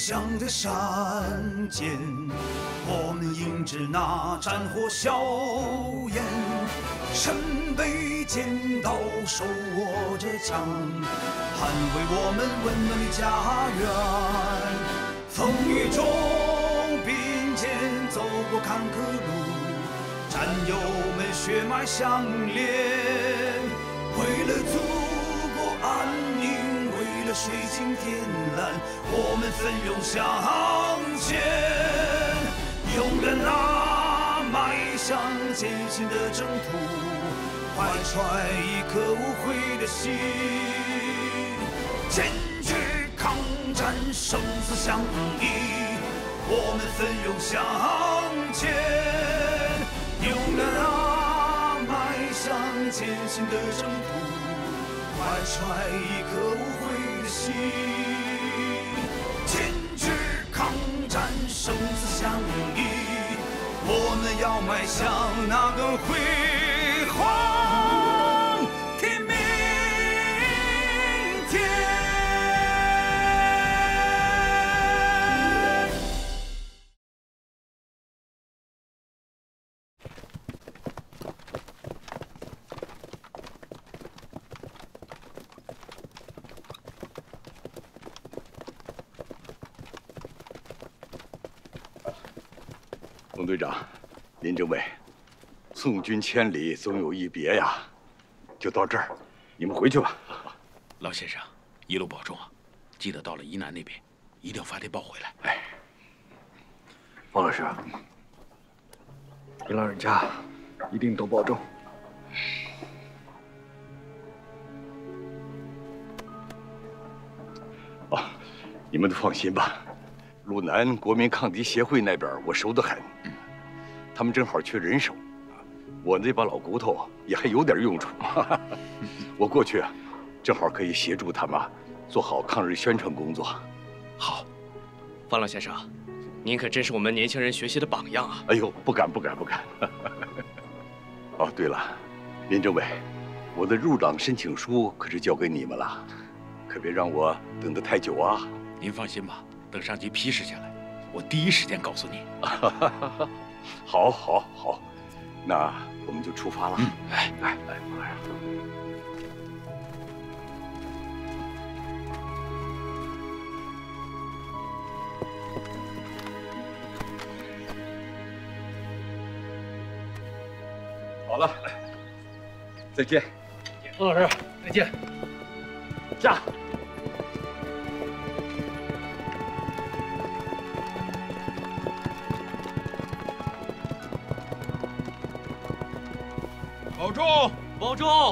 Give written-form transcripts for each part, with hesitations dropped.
响的山间，我们迎着那战火硝烟，身背尖刀，手握着枪，捍卫我们温暖的家园。风雨中并肩走过坎坷路，战友们血脉相连，为了祖国安宁，为了水清天蓝，我们奋勇向前，勇敢地迈向艰辛的征途，怀揣一颗无悔的心，坚决抗战，生死相依，我们奋勇向前，勇敢地迈向艰辛的征途，怀揣一颗无悔的心，坚决抗战，生死相依，我们要迈向那个辉煌的明天。 冯队长，林政委，送君千里，总有一别呀。就到这儿，你们回去吧。 老先生，一路保重啊！记得到了沂南那边，一定要发电报回来。 哎， 方老师，您老人家一定多保重。 啊，你们都放心吧。鲁南国民抗敌协会那边我熟得很，他们正好缺人手，我那把老骨头也还有点用处。我过去正好可以协助他们做好抗日宣传工作。 好，方老先生，您可真是我们年轻人学习的榜样啊！ 哎呦，不敢。哦，对了，林政委，我的入党申请书可是交给你们了，可别让我等得太久啊。 您放心吧。等上级批示下来，我第一时间告诉你。 好，那我们就出发了。来，好了，再见。 方老师，再见。 驾。 保重， 保重。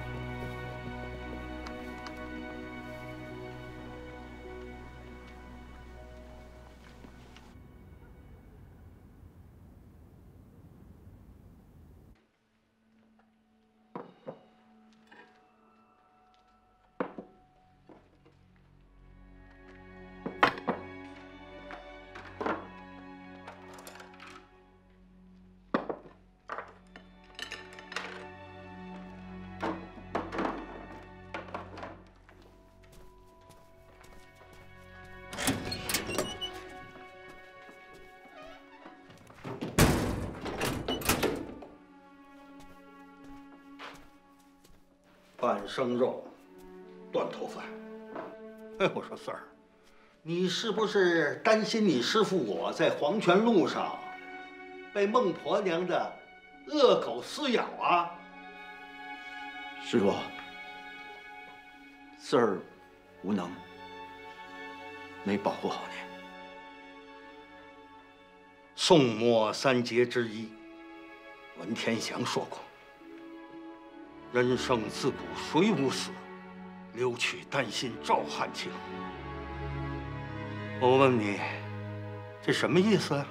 半生肉，断头饭。我说四儿，你是不是担心你师傅我在黄泉路上被孟婆娘的恶狗撕咬啊？ 师傅，四儿无能，没保护好您。 宋末三杰之一，文天祥说过。人生自古谁无死，留取丹心照汗青。我问你，这什么意思啊？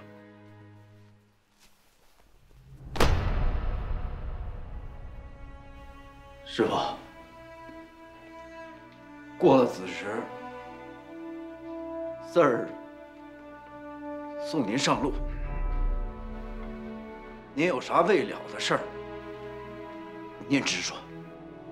师傅，过了子时，四儿送您上路。您有啥未了的事儿，您直说。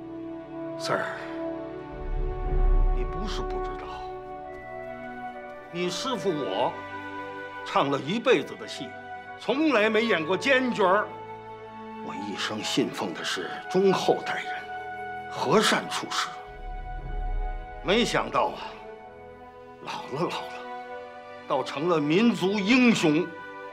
四儿，你不是不知道， 你师傅我唱了一辈子的戏，从来没演过奸角儿。我一生信奉的是忠厚待人、和善处事。没想到啊，老了，倒成了民族英雄。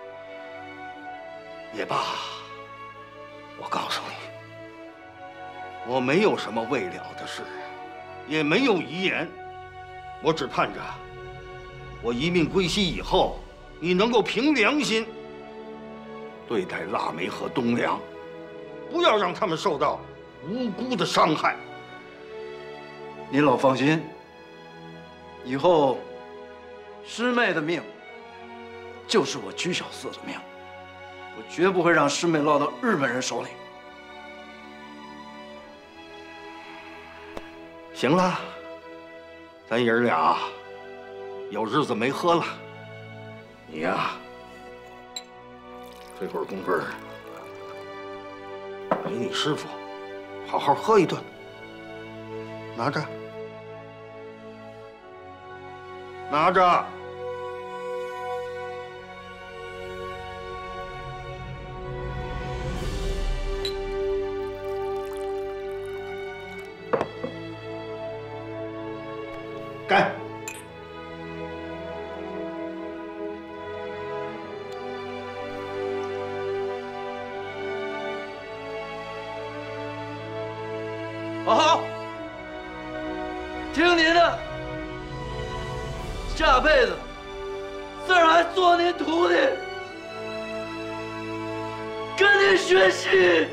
也罢，我告诉你，我没有什么未了的事，也没有遗言，我只盼着我一命归西以后，你能够凭良心对待腊梅和东梁，不要让他们受到无辜的伤害。 您老放心，以后师妹的命就是我居小四的命，我绝不会让师妹落到日本人手里。 行了，咱爷儿俩有日子没喝了，你呀，这会儿功夫儿陪你师傅好好喝一顿。拿着，拿着。干！ 好，听您的，下辈子四儿还做您徒弟，跟您学习。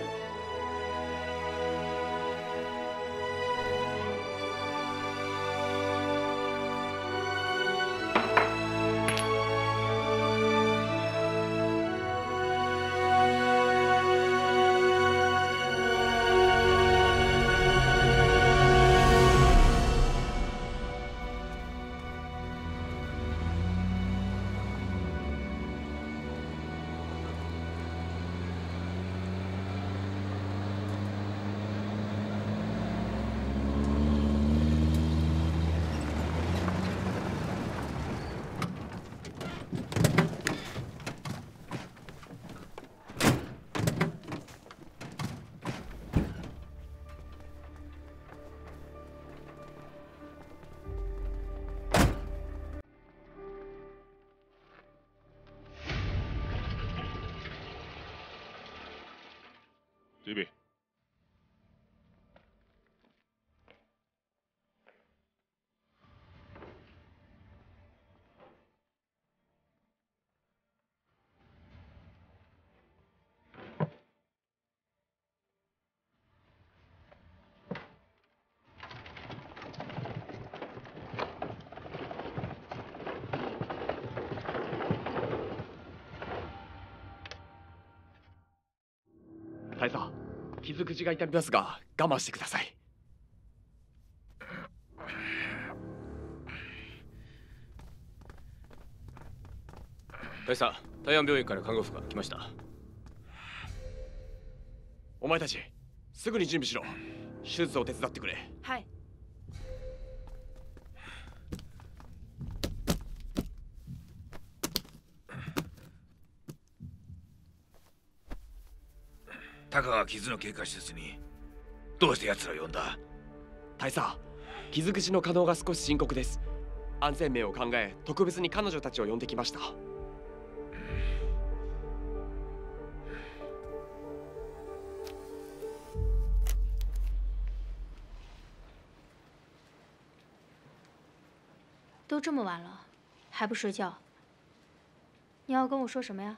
这边。 大佐、傷口が痛みますが我慢してください。大佐、大安病院から看護婦が来ました。お前たちすぐに準備しろ。手術を手伝ってくれ。 はい。 タカが傷の経過施設にどうして奴らを呼んだ？ 大佐、傷口の可能が少し深刻です。安全面を考え特別に彼女たちを呼んできました。 都这么晚了，还不睡觉？你要跟我说什么呀？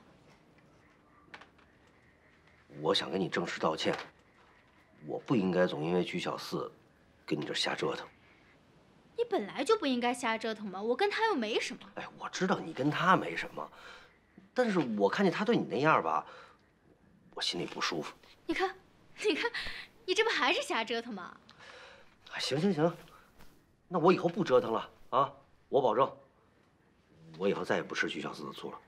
我想跟你正式道歉，我不应该总因为居小四跟你这瞎折腾。 你本来就不应该瞎折腾嘛，我跟他又没什么。 哎，我知道你跟他没什么，但是我看见他对你那样吧，我心里不舒服。 你看，你看，你这不还是瞎折腾吗？ 行行行，那我以后不折腾了啊！我保证，我以后再也不吃居小四的醋了。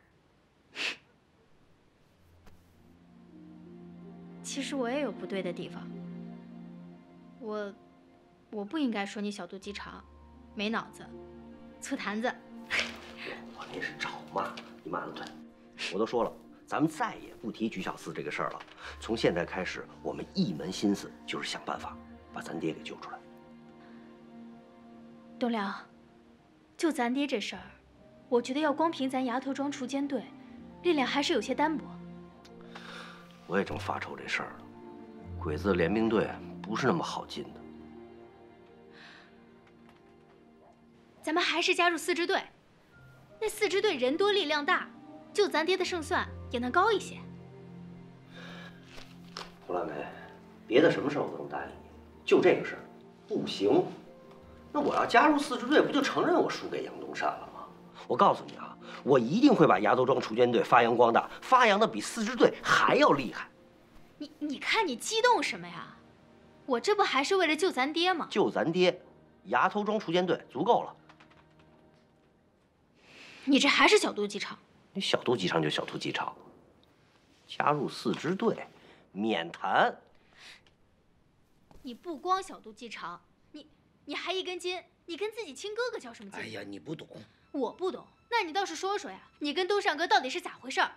其实我也有不对的地方，我不应该说你小肚鸡肠、没脑子、醋坛子。 那是找骂，你慢了腿。我都说了，咱们再也不提菊小四这个事儿了。从现在开始，我们一门心思就是想办法把咱爹给救出来。 东良，就咱爹这事儿，我觉得要光凭咱崖头庄锄奸队，力量还是有些单薄。 我也正发愁这事儿呢，鬼子联兵队不是那么好进的。 咱们还是加入4支队，那4支队人多力量大，就咱爹的胜算也能高一些。 胡兰梅，别的什么事儿我都能答应你，就这个事儿不行。那我要加入4支队，不就承认我输给杨东善了吗？我告诉你啊，我一定会把崖头庄锄奸队发扬光大，发扬的比4支队还要厉害。 你看你激动什么呀？我这不还是为了救咱爹吗？ 救咱爹，崖头庄锄奸队足够了。 你这还是小肚鸡肠。 你小肚鸡肠就小肚鸡肠，加入4支队，免谈。 你不光小肚鸡肠，你还一根筋，你跟自己亲哥哥较什么劲？ 哎呀，你不懂。 我不懂，那你倒是说说呀，你跟东善哥到底是咋回事儿？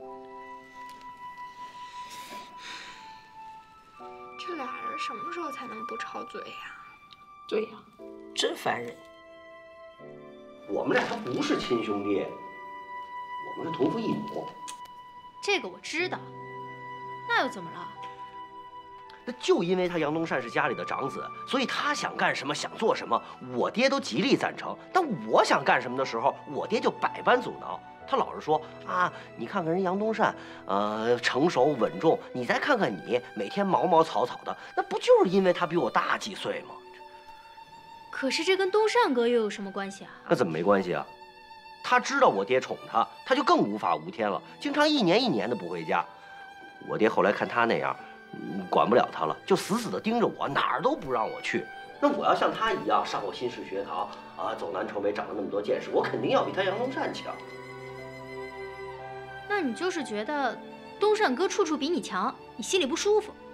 这俩人什么时候才能不吵嘴呀？ 对呀，真烦人。 我们俩他不是亲兄弟，我们是同父异母。 这个我知道，那又怎么了？ 那就因为他杨东善是家里的长子，所以他想干什么想做什么，我爹都极力赞成。但我想干什么的时候，我爹就百般阻挠。他老是说啊，你看看人杨东善，成熟稳重，你再看看你，每天毛毛草草的，那不就是因为他比我大几岁吗？ 可是这跟东善哥又有什么关系啊？ 那怎么没关系啊？他知道我爹宠他，他就更无法无天了，经常一年一年的不回家。我爹后来看他那样，管不了他了，就死死的盯着我，哪儿都不让我去。那我要像他一样上过新式学堂啊，走南闯北，长了那么多见识，我肯定要比他杨东善强。 那你就是觉得东善哥处处比你强，你心里不舒服？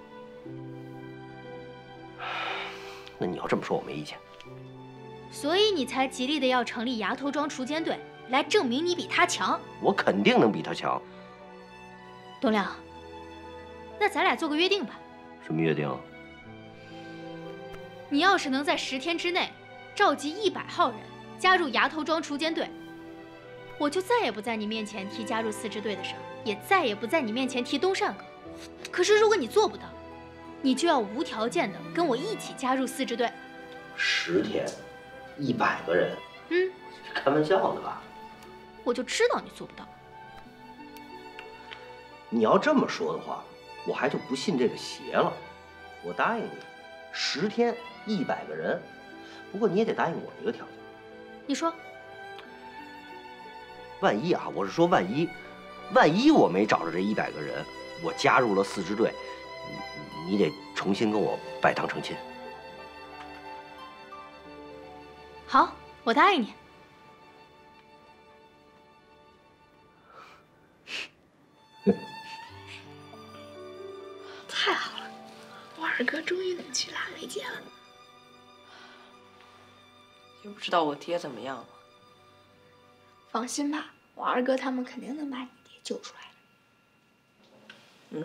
那你要这么说，我没意见。 所以你才极力的要成立崖头庄锄奸队，来证明你比他强。 我肯定能比他强。 东亮，那咱俩做个约定吧。 什么约定？ 你要是能在10天之内召集100号人加入崖头庄锄奸队，我就再也不在你面前提加入4支队的事儿，也再也不在你面前提东善哥。可是如果你做不到，你就要无条件的跟我一起加入4支队。 10天，100个人。开玩笑的吧？ 我就知道你做不到。 你要这么说的话，我还就不信这个邪了。我答应你，10天100个人，不过你也得答应我一个条件。 你说。 万一啊，我是说万一我没找着这100个人，我加入了4支队，你得重新跟我拜堂成亲。 好，我答应你。 太好了，我二哥终于能去腊梅节了。 也不知道我爹怎么样了。 放心吧，我二哥他们肯定能把你爹救出来的。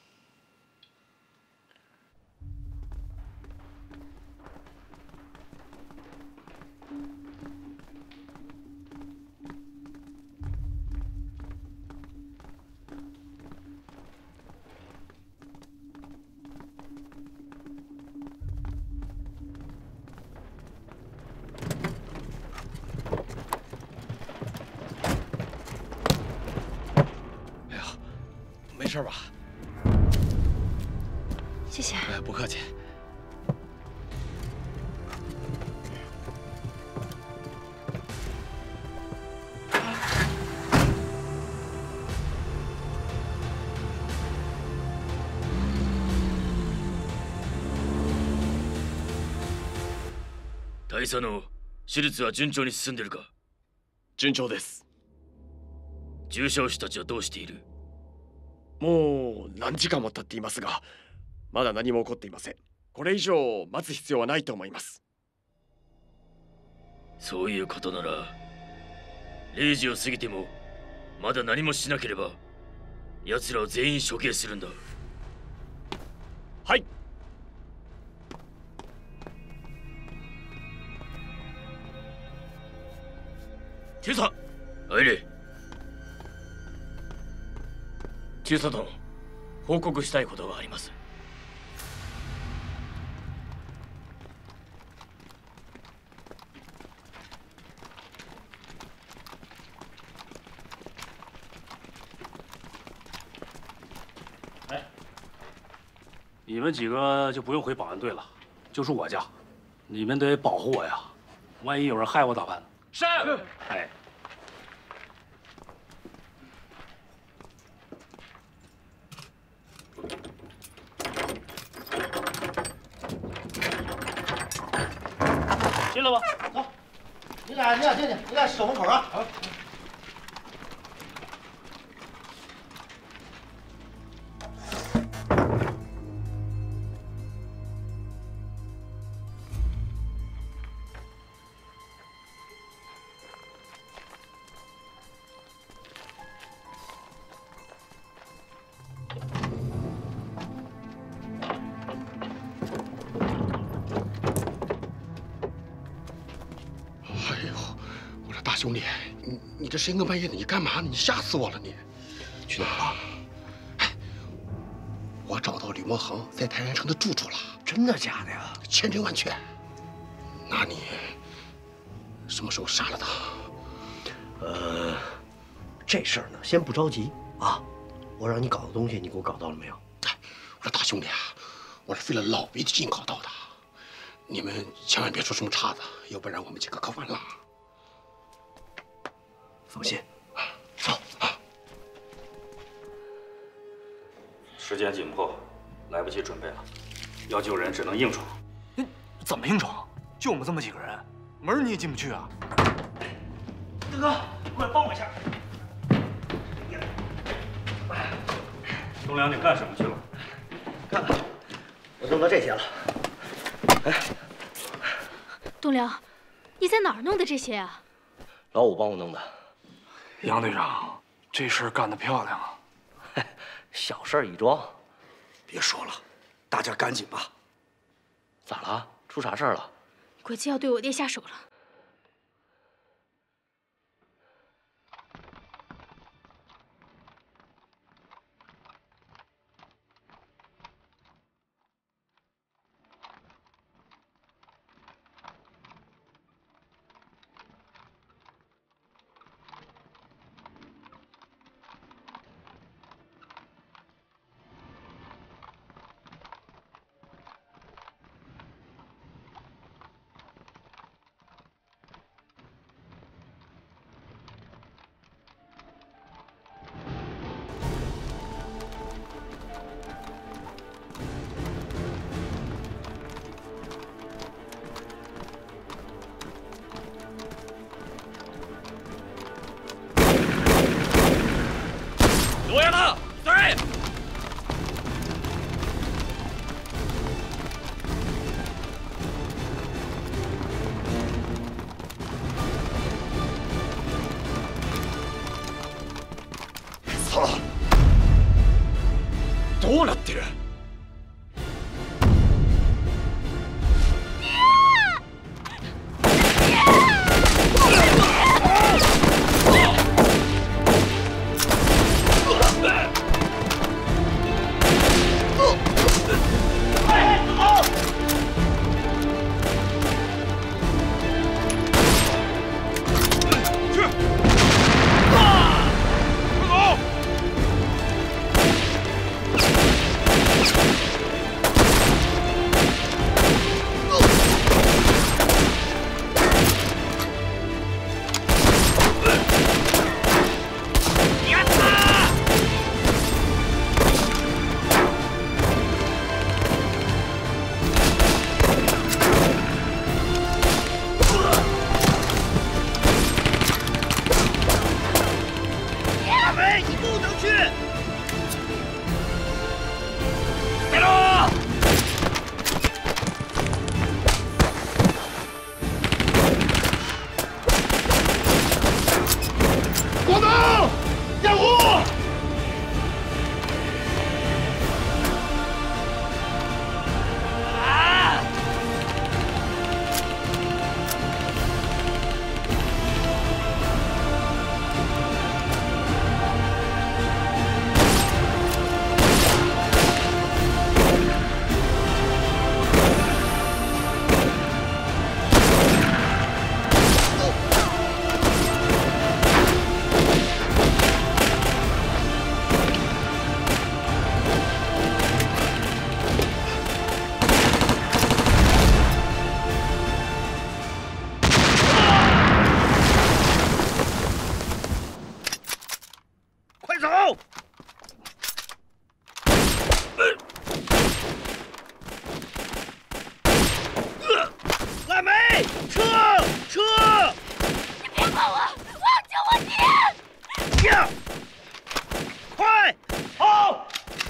没事吧？ 谢谢。 不客气。 大佐の手術は順調に進んでるか？ 順調です。 重傷者たちはどうしている？ もう何時間も経っていますが、まだ何も起こっていません。これ以上待つ必要はないと思います。 そういうことなら、 0時を過ぎてもまだ何もしなければ奴らを全員処刑するんだ。 はい。 中佐、入れ。中佐殿、報告したいことがあります。 你们几个就不用回保安队了，就是我家，你们得保护我呀，万一有人害我咋办呢？ 是。 哎。 进来吧，走。你俩进去，你俩守门口啊。好。 兄弟，你这深更半夜的，你干嘛呢？你吓死我了！你去哪儿了？哎，我找到吕莫恒在泰山城的住处了。 真的假的呀？ 千真万确。那你什么时候杀了他？ 这事儿呢，先不着急啊。我让你搞的东西，你给我搞到了没有？ 哎，我说大兄弟啊，我是费了老鼻子劲搞到的，你们千万别出什么岔子，要不然我们几个可完了。 放心，走啊！ 时间紧迫，来不及准备了，要救人只能硬闯。 怎么硬闯？就我们这么几个人，门你也进不去啊！ 大哥，过来帮我一下。 东良，你干什么去了？ 看看，我弄到这些了。哎， 东良，你在哪儿弄的这些啊？ 老五帮我弄的。 杨队长，这事儿干得漂亮啊！ 小事儿一桩， 别说了，大家赶紧吧。 咋了？出啥事儿了？ 鬼子要对我爹下手了。 罗亚娜，在！操！どうなってる？ 好！腊梅，撤！ 你别管我，我要救我爹！ 呀！快！好！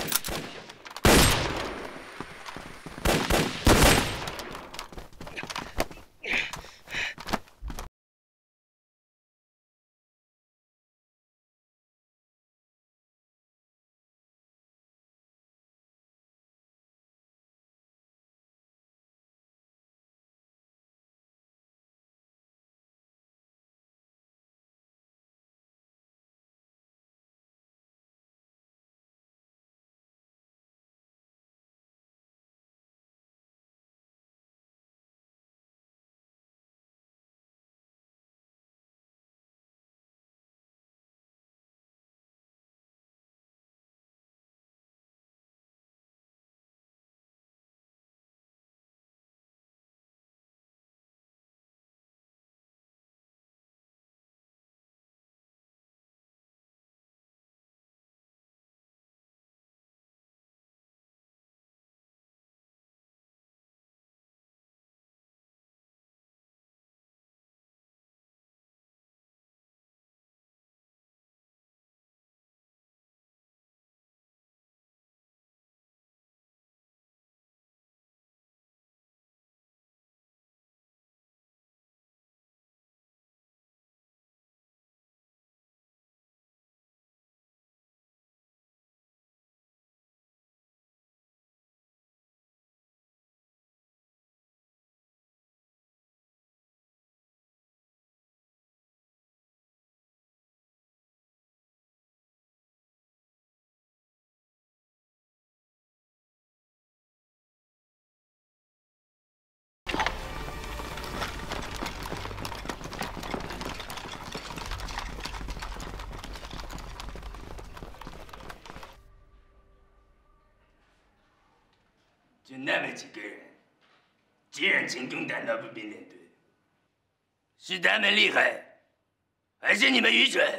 就那么几个人，竟然成功打到步兵连队，是他们厉害，还是你们愚蠢？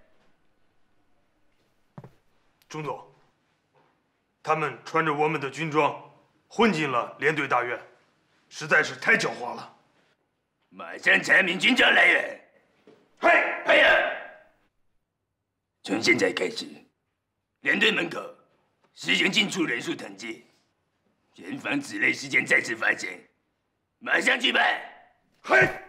钟总，他们穿着我们的军装，混进了连队大院，实在是太狡猾了。 马上查明军装来源。嗨呀！从现在开始，连队门口实行进出人数统计。严防此类事件再次发生，马上举办。 嗨！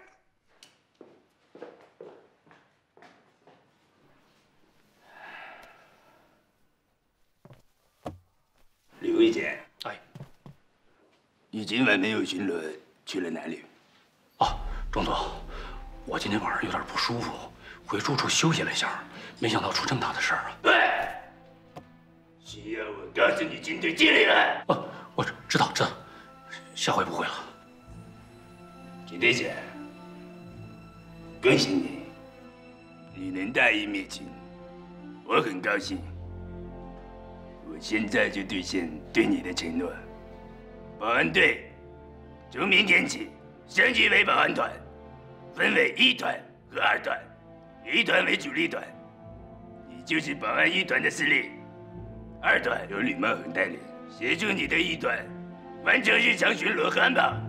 李卫姐，哎，你今晚没有巡逻，去了哪里？ 钟总，我今天晚上有点不舒服，回住处休息了一下，没想到出这么大的事儿啊！ 对，需要我告诉你军队纪律了？ 我知道，下回不会了。 金队长，恭喜你，你能大义灭亲，我很高兴。我现在就兑现对你的承诺，保安队从明天起升级为保安团，分为1团和2团，1团为主力团，你就是保安1团的司令，2团由吕茂恒带领。协助你的1团完成日常巡逻和安保。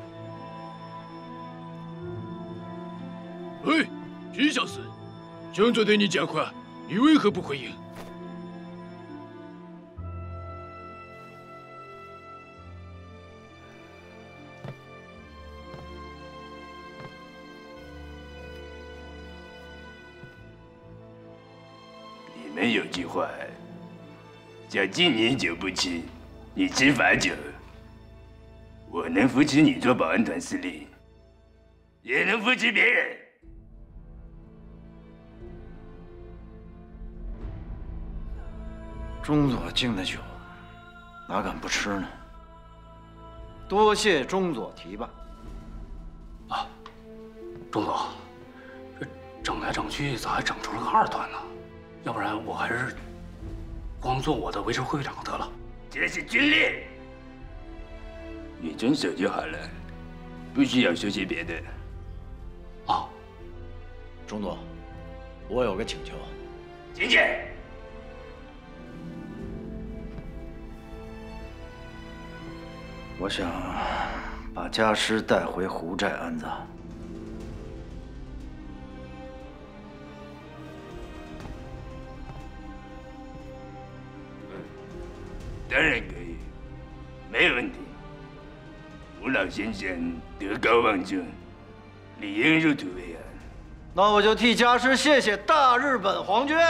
喂，徐小四，兄长对你讲话，你为何不回应？ 你们有句话叫敬你酒不吃，你吃罚酒。我能扶持你做保安团司令，也能扶持别人。 钟佐敬的酒，哪敢不吃呢？多谢钟佐提拔。 钟总，这整来整去咋还整出了个2团呢？要不然我还是光做我的维持会长得了。 这是军令，你遵守就好了，不需要说些别的。 钟佐，我有个请求。 请讲。 我想把家师带回胡寨安葬。 当然可以，没有问题。我老先生德高望重，理应入土为安。 那我就替家师谢谢大日本皇军。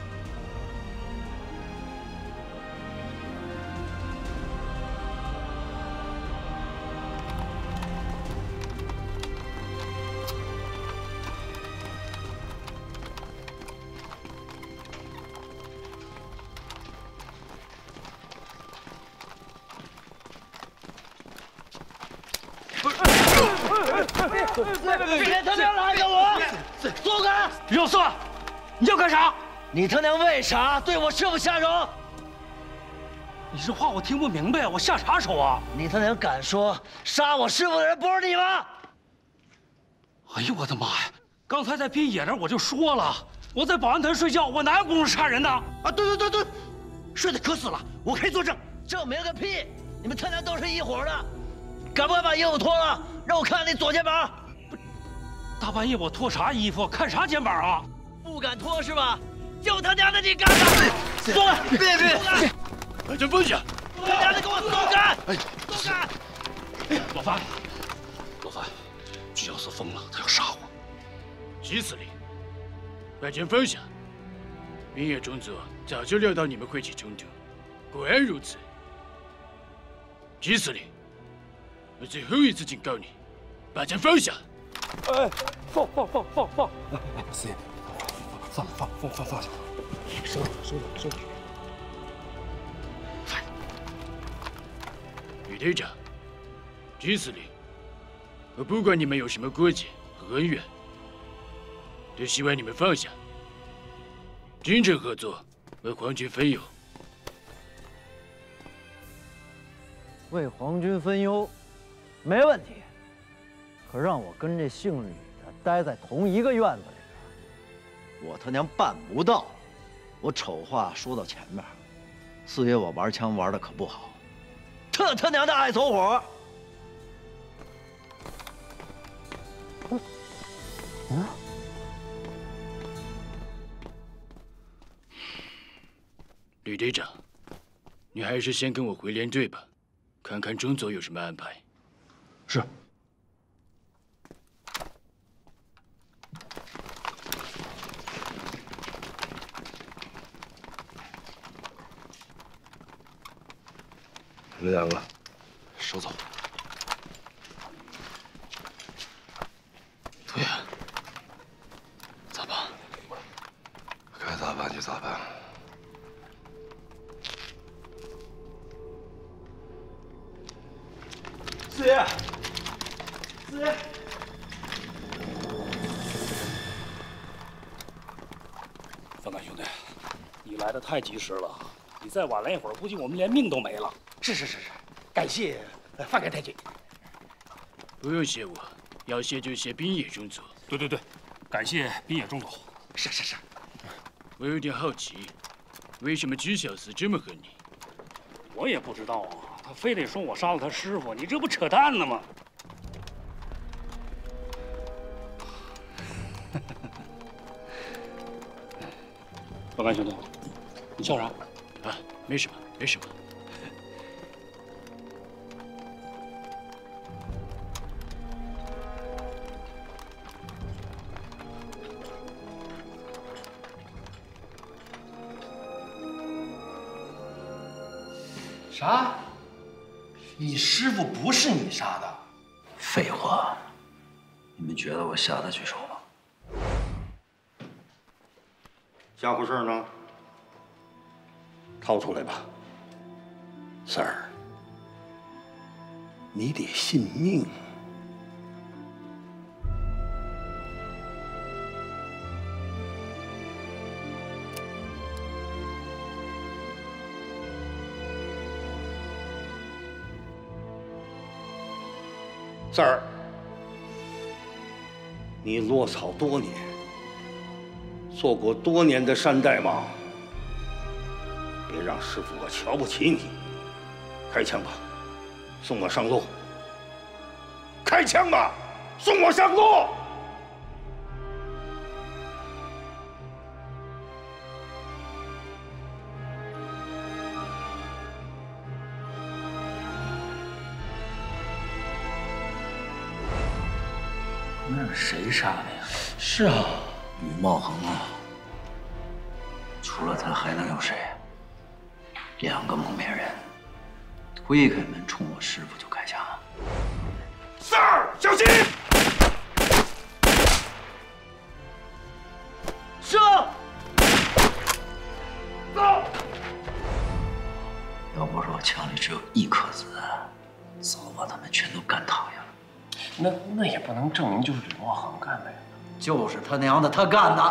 别他娘拦着我！松开！ 老四，你要干啥？ 你他娘为啥对我师父下手？ 你这话我听不明白，我下啥手啊？ 你他娘敢说杀我师父的人不是你吗？ 哎呦我的妈呀！刚才在滨野那我就说了，我在保安团睡觉，我哪有功夫杀人呢？ 啊，对，睡得可死了，我可以作证。证明个屁！你们他娘都是一伙的，敢不敢把衣服脱了，让我看看你左肩膀？ 大半夜我脱啥衣服，看啥肩膀啊？ 不敢脱是吧？就他娘的你干的！松开！别！ 把枪放下！ 他娘的给我松开！松开！ 老范，居小四疯了，他要杀我。 季司令，把枪放下。滨野中佐早就料到你们会起冲突，果然如此。季司令，我最后一次警告你，把枪放下。 哎，放！ 司爷，放下！收了。 吕队长，季司令，我不管你们有什么过节和恩怨，都希望你们放下，真诚合作，为皇军分忧。 为皇军分忧，没问题。可让我跟这姓吕的待在同一个院子里边，我他娘办不到。我丑话说到前面，四爷我玩枪玩的可不好， 特他娘的爱走火。 吕队长，你还是先跟我回连队吧，看看中佐有什么安排。 是。 这两个， 收走。 对呀，咋办？该咋办就咋办。 四爷， 范干兄弟，你来的太及时了，你再晚来一会儿，估计我们连命都没了。 是，感谢范干太君。 不用谢我，要谢就谢滨野中佐。 对，感谢滨野中佐。 是。 我有点好奇，为什么居小四这么恨你？ 我也不知道啊，他非得说我杀了他师傅，你这不扯淡呢吗？范干兄弟，你笑啥？ 啊，没什么。 啥？你师傅不是你杀的？ 废话，你们觉得我下得去手吗？ 家伙事呢？掏出来吧，三儿，你得信命。三儿，你落草多年，做过多年的山大王，别让师傅我瞧不起你。开枪吧！ 送我上路！开枪吧，送我上路！ 那是谁杀的呀？ 是啊， 吕茂恒啊！除了他还能有谁？2个蒙面人推开门，冲我师傅就开枪。 Sir， 小心！ 上！ 走！ 要不是我枪里只有1颗子弹，早把他们全都干躺下了。 那也不能证明就是吕茂恒干的呀。 就是他娘的他干的。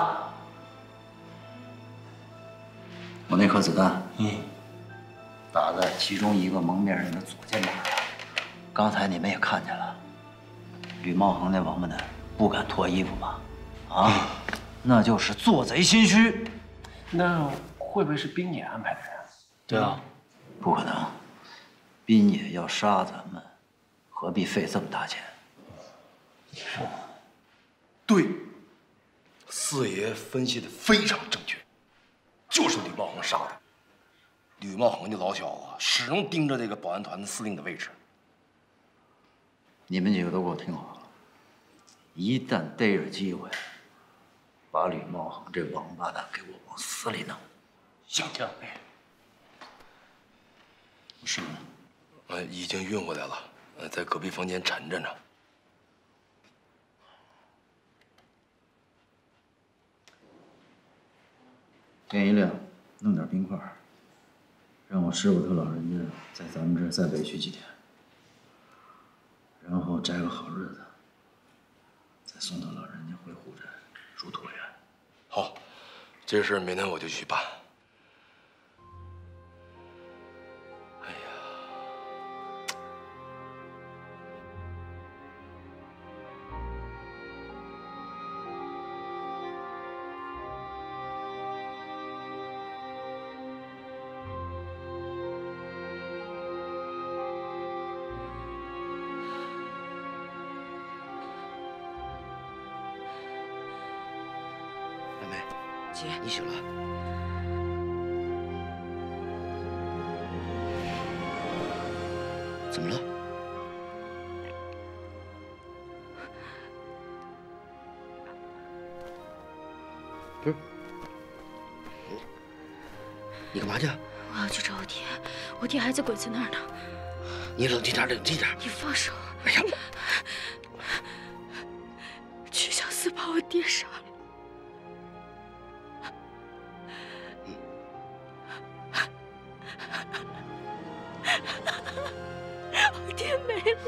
我那颗子弹，打在其中1个蒙面人的左肩膀上。刚才你们也看见了，吕茂恒那王八蛋不敢脱衣服吧？啊，那就是做贼心虚。 那会不会是冰野安排的人？ 对啊，不可能，冰野要杀咱们，何必费这么大劲？ 对，四爷分析的非常正确，就是吕茂恒杀的。吕茂恒这老小子始终盯着这个保安团的司令的位置。 你们几个都给我听好了，一旦逮着机会，把吕茂恒这王八蛋给我往死里弄。 行， 师傅，已经运回来了，在隔壁房间沉着呢。 天一亮，弄点冰块，让我师傅他老人家在咱们这儿再委屈几天，然后摘个好日子，再送他老人家回虎寨入椭圆。 好，这事明天我就去办。 姐，你醒了。怎么了？不是，你干嘛去？ 我要去找我爹，我爹还在鬼子那儿呢。 你冷静点，冷静点。 你放手！ 哎呀， 曲小四把我爹杀了。我爹没了，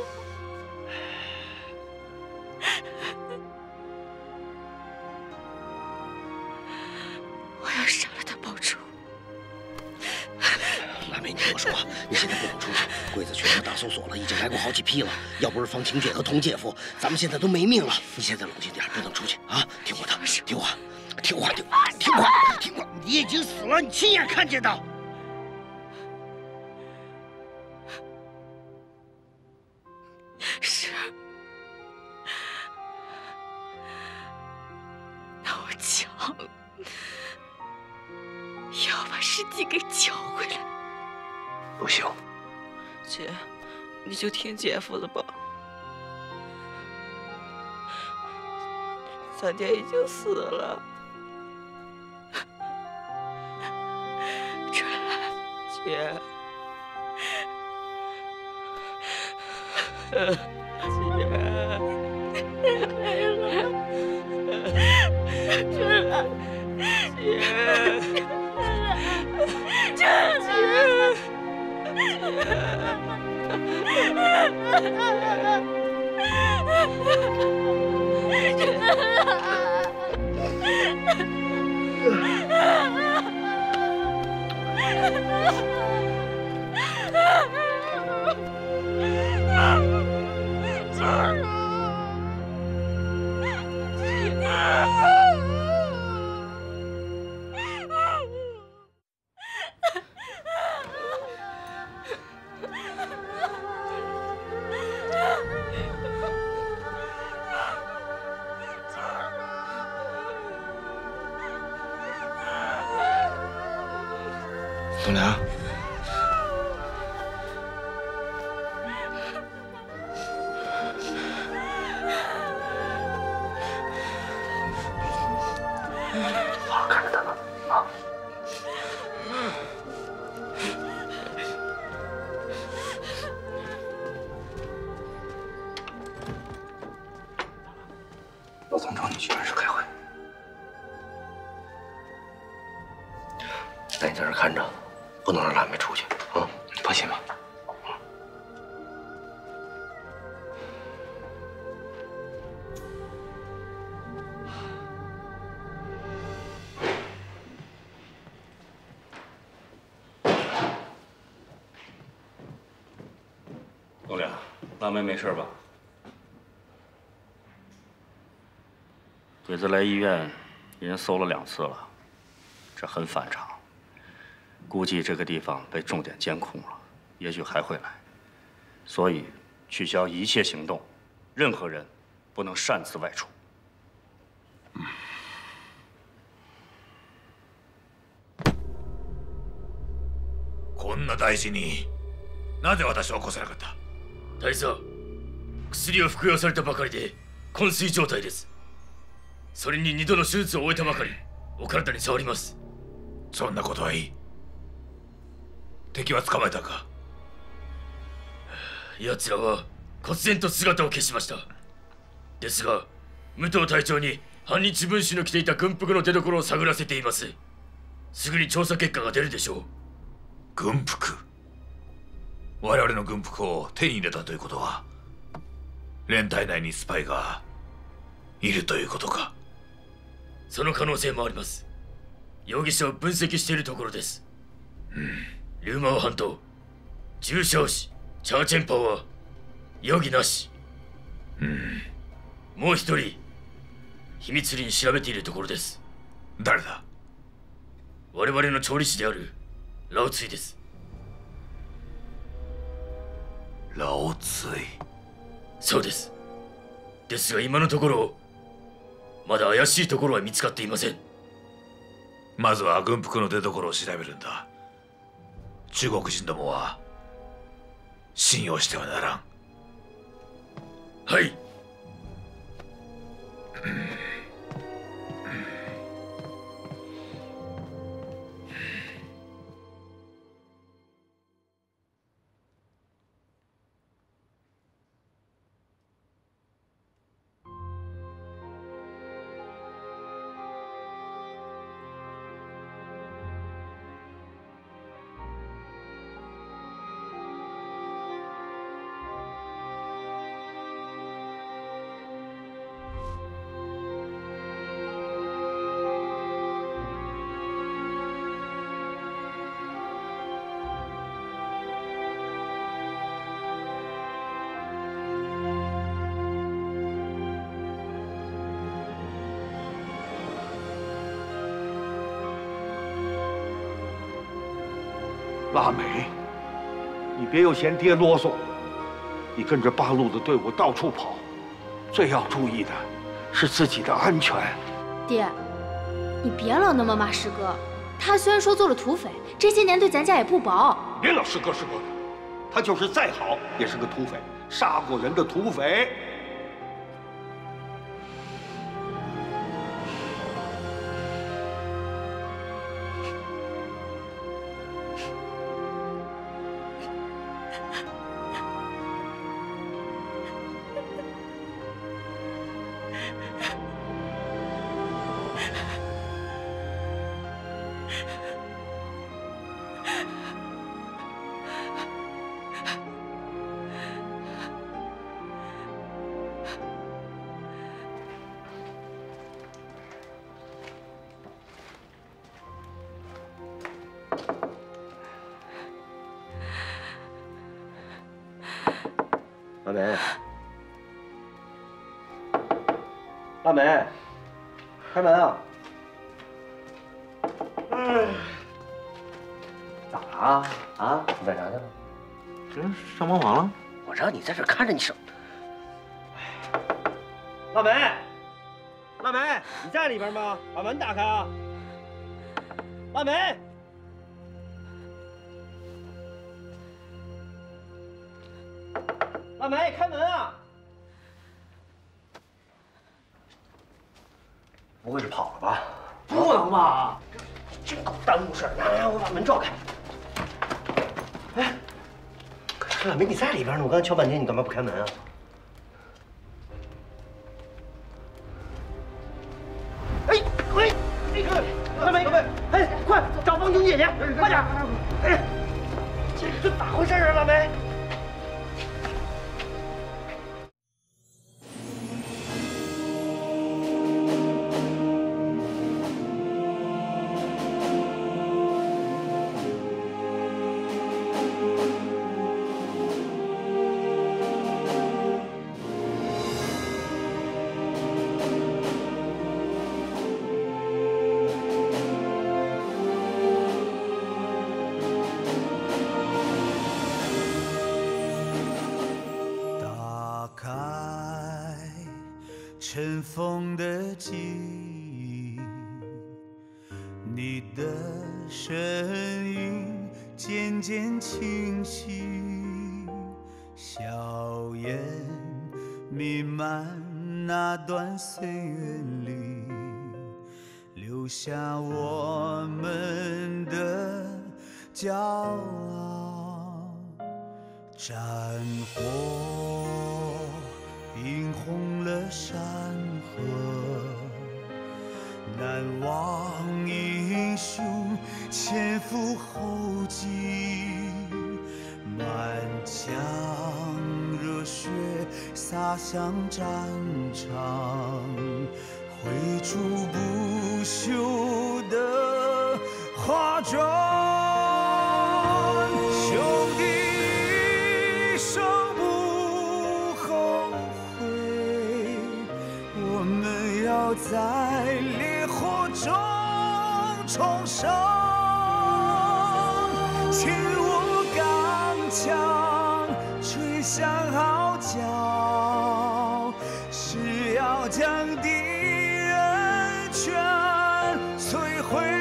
我要杀了他报仇。 腊梅，你听我说，你现在不能出去，鬼子全部大搜索了，已经来过好几批了。要不是方晴姐和童姐夫，咱们现在都没命了。你现在冷静点，不能出去啊！听我的，听话，听话，听话，听话！你已经死了，你亲眼看见的。 是，那我抢了，也要把尸体给抢回来。 不行， 姐，你就听姐夫的吧。咱爹已经死了。 春兰， 姐。 栋梁， 好好看着他呢啊！老总找你居然是开会， 那你在这看着，不能让腊梅出去啊！ 放心吧。 栋梁，腊梅没事吧？ 鬼子来医院，人搜了2次了，这很反常。估计这个地方被重点监控了，也许还会来，所以取消一切行动，任何人不能擅自外出。 こんな大事になぜ私を起こせなかった？大佐、薬を服用されたばかりで昏睡状態です。それに2度の手術を終えたばかり、お体に障ります。そんなことはいい。敵は捕まえたか？奴らは忽然と姿を消しました。ですが、武藤隊長に反日分子の着ていた軍服の出所を探らせています。すぐに調査結果が出るでしょう。軍服？我々の軍服を手に入れたということは、連隊内にスパイがいるということか？その可能性もあります。容疑者を分析しているところです。リューマオ半島、中小市、チャーチェンパーは容疑なし。もう一人、秘密裏に調べているところです。誰だ？我々の調理師であるラオツイです。ラオツイ？そうです。ですが今のところ、まだ怪しいところは見つかっていません。まずは軍服の出所を調べるんだ。中国人どもは信用してはならん。はい。 腊梅，你别又嫌爹啰嗦，你跟着八路的队伍到处跑，最要注意的是自己的安全。 爹，你别老那么骂师哥，他虽然说做了土匪，这些年对咱家也不薄。 别老师哥的，他就是再好也是个土匪，杀过人的土匪。 腊梅，腊梅，开门啊！咋了啊？你干啥去了？上茅房了？我让你在这看着你上。腊梅，腊梅，你在里边吗？把门打开啊！腊梅， 大梅，开门啊！不会是跑了吧？不能吧？这够耽误事儿！来，我把门撞开。哎，大梅，你在里边呢，我刚才敲半天，你干嘛不开门啊？哎，喂，大梅，哎，快找方琼姐姐，快点！哎，这咋回事啊，大梅？ 尘封的记忆，你的身影渐渐清晰，硝烟弥漫那段岁月里，留下我们的骄傲。战火映红了山河，难忘英雄前赴后继，满腔热血洒向战场，挥出不朽的花妆。兄弟一生不后悔，我们要在烈火中重生。紧握钢枪，吹响号角，是要将敌人全摧毁。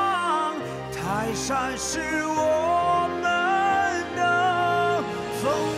山是我们的风。